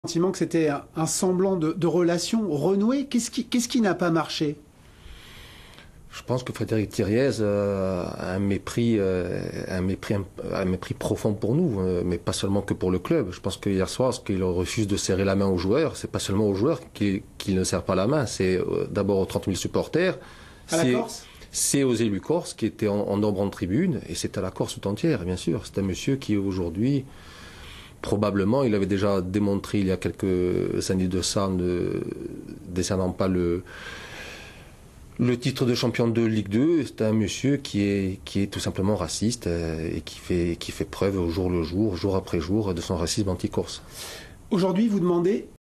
Sentiment que c'était un semblant de relation renouée. Qu'est-ce qui n'a pas marché? Je pense que Frédéric Thiriez a un mépris profond pour nous, mais pas seulement que pour le club. Je pense que hier soir, ce qu'il refuse de serrer la main aux joueurs, c'est pas seulement aux joueurs qu'il ne serre pas la main, c'est d'abord aux 30 000 supporters. À la Corse ? C'est aux élus corses qui étaient en nombre en tribune, et c'est à la Corse tout entière, bien sûr. C'est un monsieur qui aujourd'hui, probablement, il avait déjà démontré il y a quelques années de ça, ne décernant pas le titre de champion de Ligue 2. C'est un monsieur qui est tout simplement raciste et qui fait preuve au jour le jour, jour après jour, de son racisme anti-corse. Aujourd'hui, vous demandez